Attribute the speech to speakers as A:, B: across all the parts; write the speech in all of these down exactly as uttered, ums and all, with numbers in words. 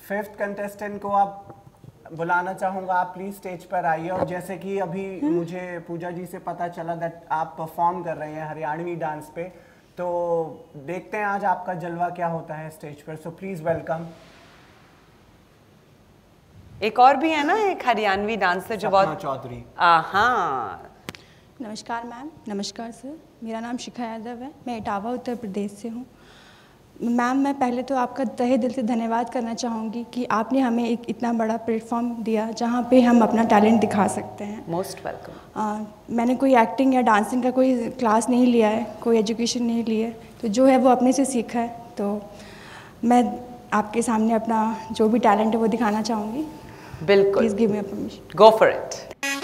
A: Fifth contestant को आप बुलाना चाहूँगा, आप प्लीज स्टेज पर आइए। और जैसे कि अभी मुझे पूजा जी से पता चला दैट आप परफॉर्म कर रहे हैं हरियाणवी डांस पे, तो देखते हैं आज आपका जलवा क्या होता है स्टेज पर। So please welcome.
B: एक और भी है ना, एक हरियाणवी डांसर जो बहुत
A: चौधरी।
B: हाँ,
C: नमस्कार मैम। नमस्कार सर, मेरा नाम शिखा यादव है, मैं इटावा उत्तर प्रदेश से हूँ। मैम मैं पहले तो आपका तहे दिल से धन्यवाद करना चाहूँगी कि आपने हमें एक इतना बड़ा प्लेटफॉर्म दिया जहाँ पे हम अपना टैलेंट दिखा सकते हैं।
B: Most welcome.
C: मैंने कोई एक्टिंग या डांसिंग का कोई क्लास नहीं लिया है, कोई एजुकेशन नहीं ली है, तो जो है वो अपने से सीखा है। तो मैं आपके सामने अपना जो भी टैलेंट है वो दिखाना चाहूँगी।
B: बिल्कुल,
C: please give me a permission.
B: Go for it.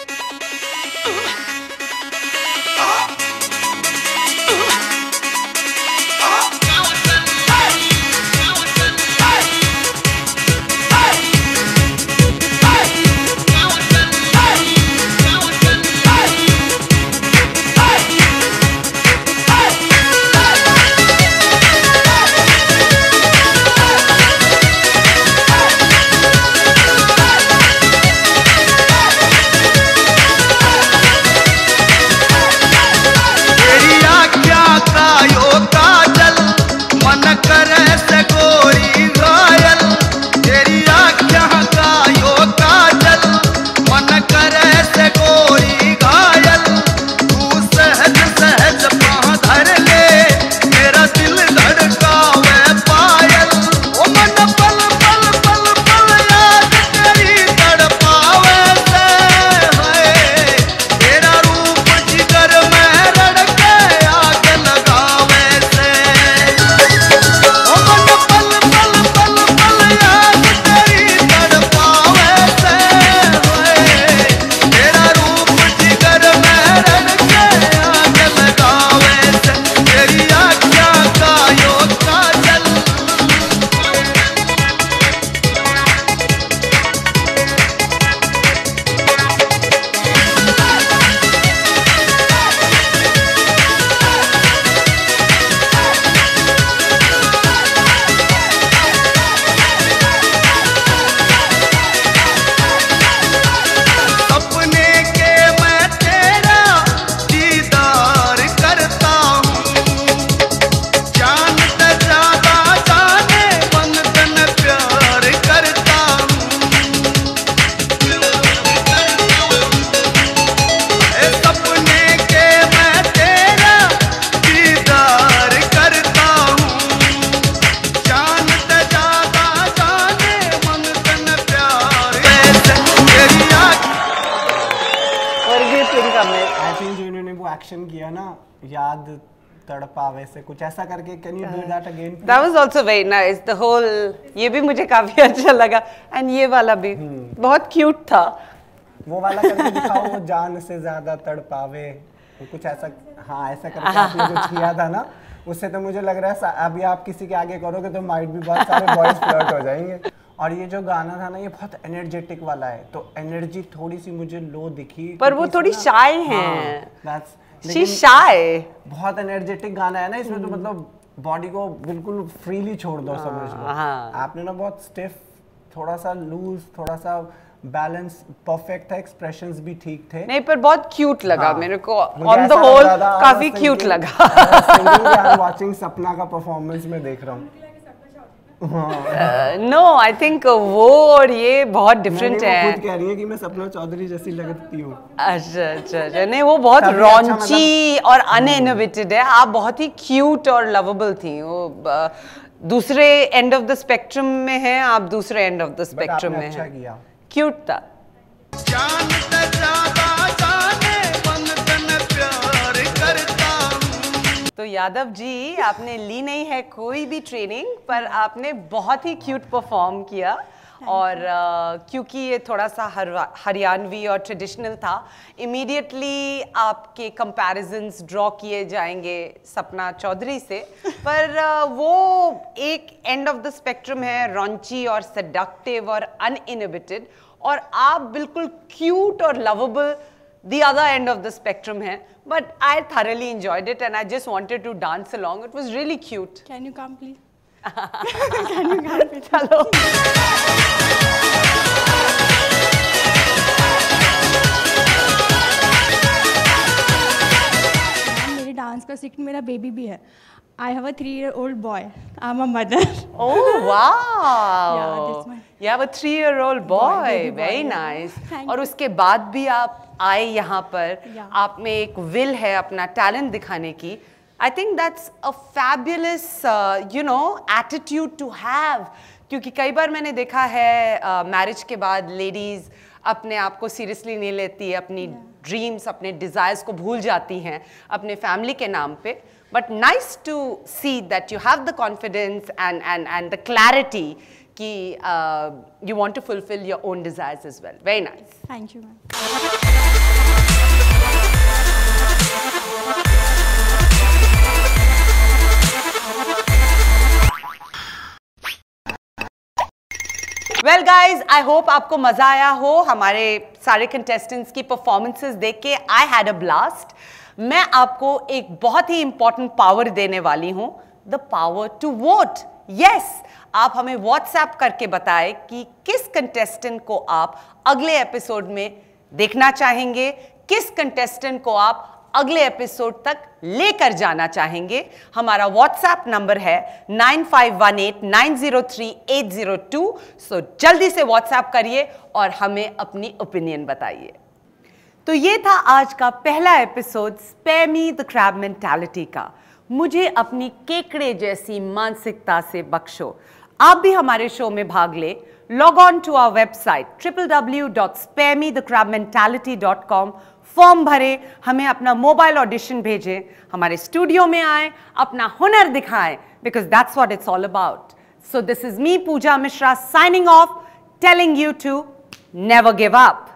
A: Action किया ना, याद तड़पावे से कुछ ऐसा करके, can you do that again?
B: That was also very nice, the whole, ये भी मुझे काफी अच्छा लगा। एंड ये वाला भी बहुत क्यूट था।
A: वो वाला करके दिखाओ, वो जान से ज्यादा तड़पावे कुछ ऐसा। हाँ, ऐसा करके आपने कुछ किया था ना, उससे तो मुझे लग रहा है अभी आप किसी के आगे करोगे तो माइट भी बहुत सारे बॉयज फ्लर्ट हो जाएंगे। और ये जो गाना था ना, ये बहुत एनर्जेटिक वाला है, तो एनर्जी थोड़ी सी मुझे लो दिखी,
B: पर वो थोड़ी शाय हैं।
A: That's
B: she shy.
A: बहुत एनर्जेटिक गाना है ना इसमें, तो मतलब बॉडी को बिल्कुल फ्रीली छोड़ दो, समझ लो। आपने ना बहुत स्टिफ, थोड़ा सा लूज, थोड़ा सा बैलेंस परफेक्ट था, एक्सप्रेशंस भी ठीक थे।
B: नहीं, पर बहुत क्यूट लगा। हाँ, मेरे को ऑन द होल काफी क्यूट लगा।
A: वाचिंग सपना का परफॉर्मेंस में देख रहा हूँ।
B: नो, आई थिंक वो और ये बहुत डिफरेंट है।
A: वो खुद कह रही है कि मैं सपना चौधरी जैसी लगती हूँ।
B: अच्छा अच्छा अच्छा, नहीं वो बहुत रॉन्ची और अनइनोवेटेड है, आप बहुत ही क्यूट और लवेबल थी। वो दूसरे एंड ऑफ द स्पेक्ट्रम में है, आप दूसरे एंड ऑफ द स्पेक्ट्रम में
A: अच्छा
B: है।
A: किया,
B: क्यूट था। तो यादव जी, आपने ली नहीं है कोई भी ट्रेनिंग, पर आपने बहुत ही क्यूट परफॉर्म किया। और uh, क्योंकि ये थोड़ा सा हरियाणवी और ट्रेडिशनल था, इमीडिएटली आपके कंपैरिजन्स ड्रॉ किए जाएंगे सपना चौधरी से। पर uh, वो एक एंड ऑफ द स्पेक्ट्रम है, रॉन्ची और सेडक्टिव और अनइनहिबिटेड, और आप बिल्कुल क्यूट और lovable the other end of the spectrum है. But I thoroughly enjoyed it and I just wanted to dance along. It was really cute.
C: Can you come please?
B: चलो
C: मेरे dance का सीख मेरा बेबी भी है। I have a three-year-old boy. I'm a mother.
B: Oh wow!
C: Yeah, that's my-
B: You have a three-year-old boy.
C: Boy, baby boy,
B: Very
C: yeah.
B: nice.
C: Thank
B: और
C: you.
B: उसके बाद भी आप आए यहाँ पर,
C: Yeah.
B: आप में एक will है अपना talent दिखाने की. I think that's a fabulous, uh, you know, attitude to have. क्योंकि कई बार मैंने देखा है मैरिज uh, के बाद लेडीज अपने आप को सीरियसली नहीं लेती, अपनी ड्रीम्स, अपने डिज़ायर्स को भूल जाती हैं अपने फैमिली के नाम पे. But nice to see that you have the confidence and and and the clarity कि uh, you want to fulfill your own desires as well. Very nice.
C: Thank you, ma'am.
B: Well guys, I hope आपको मजा आया हो हमारे सारे contestants की performances देख के. I had a blast. मैं आपको एक बहुत ही इंपॉर्टेंट पावर देने वाली हूं, the power to vote. Yes, आप हमें व्हाट्सएप करके बताएं कि किस कंटेस्टेंट को आप अगले एपिसोड में देखना चाहेंगे, किस कंटेस्टेंट को आप अगले एपिसोड तक लेकर जाना चाहेंगे. हमारा व्हाट्सएप नंबर है nine five one eight nine zero three eight zero two. So जल्दी से व्हाट्सएप करिए और हमें अपनी ओपिनियन बताइए. तो ये था आज का पहला episode spare me the crab mentality का. मुझे अपनी केकड़े जैसी मानसिकता से बख्शो. आप भी हमारे शो में भाग ले. Log on to our website triple W dot spare me the crab mentality dot com. Form भरें, हमें अपना मोबाइल ऑडिशन भेजें, हमारे स्टूडियो में आए, अपना हुनर दिखाएं, because that's what it's all about. So this is me Pooja Mishra signing off, telling you to never give up.